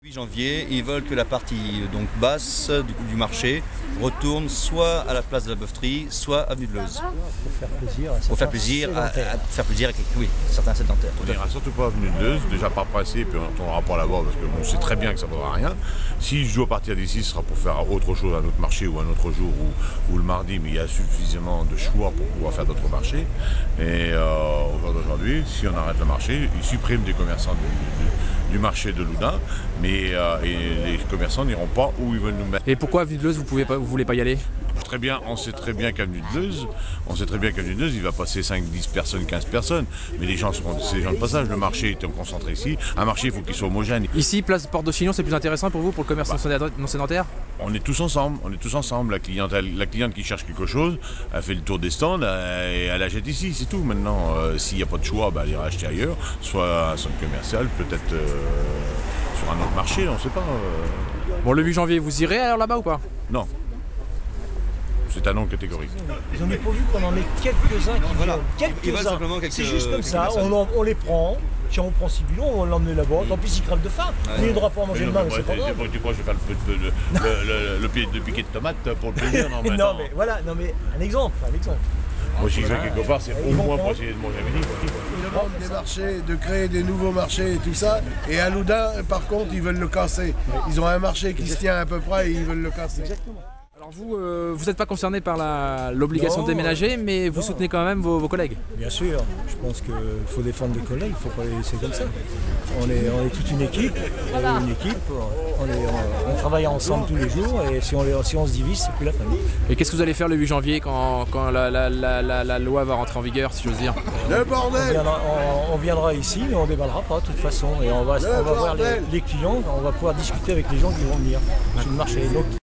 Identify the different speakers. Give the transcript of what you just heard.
Speaker 1: 8 janvier, ils veulent que la partie donc basse du marché retourne soit à la place de la Boeufeterie, soit avenue de Leuze.
Speaker 2: Pour faire plaisir
Speaker 1: Faire plaisir à certains sédentaires.
Speaker 3: On n'ira surtout pas avenue de Leuze, déjà par principe, et on ne retournera pas là-bas parce qu'on sait très bien que ça ne vaudra rien. Si je dois partir d'ici, ce sera pour faire autre chose, un autre marché ou un autre jour ou le mardi, mais il y a suffisamment de choix pour pouvoir faire d'autres marchés. Et au jour d'aujourd'hui, si on arrête le marché, ils suppriment des commerçants du marché de Loudun, mais et les commerçants n'iront pas où ils veulent nous mettre.
Speaker 4: Et pourquoi avenue de Leuze, vous voulez pas y aller?
Speaker 3: On sait très bien qu'avenue de Leuze, il va passer 5, 10 personnes, 15 personnes, mais les gens c'est des gens de passage. Le marché est concentré ici. Un marché, il faut qu'il soit homogène.
Speaker 4: Ici, place Porte de Chignon, c'est plus intéressant pour vous, pour le commerce non sédentaire?
Speaker 3: On est tous ensemble. La cliente qui cherche quelque chose, elle fait le tour des stands et elle achète ici, c'est tout. Maintenant, s'il n'y a pas de choix, elle ira acheter ailleurs, soit à un centre commercial, peut-être sur un autre marché, on ne sait pas.
Speaker 4: Bon, le 8 janvier, vous irez alors là-bas ou pas?
Speaker 3: Non. C'est un non catégorique.
Speaker 2: Ils n'ont pas vu qu'on en met quelques-uns qui viennent. C'est juste comme ça, on les prend. Si on prend 6 bilons, on va l'emmener là-bas. Tant pis, s'il crève de faim. Il ne devra pas manger le main, c'est pas grave.
Speaker 3: Tu crois que je vais faire le piquet de tomate pour le plaisir?
Speaker 2: Non, mais voilà, un exemple.
Speaker 3: Moi, si je vais quelque part, c'est au moins pour essayer de manger à midi.
Speaker 5: Ils demandent des marchés, de créer des nouveaux marchés et tout ça. Et à Loudun, par contre, ils veulent le casser. Ils ont un marché qui se tient à peu près et ils veulent le casser.
Speaker 2: Exactement.
Speaker 4: Alors vous n'êtes pas concerné par l'obligation de déménager, mais vous soutenez quand même vos collègues?
Speaker 2: Bien sûr, je pense qu'il faut défendre les collègues, il ne faut pas les laisser comme ça. On est toute une équipe, on travaille ensemble tous les jours et si on se divise, c'est plus la famille.
Speaker 4: Et qu'est-ce que vous allez faire le 8 janvier quand la loi va rentrer en vigueur, si j'ose dire?
Speaker 5: Le bordel!
Speaker 2: On viendra ici, mais on ne déballera pas de toute façon. Et on va voir les clients, on va pouvoir discuter avec les gens qui vont venir sur le marché.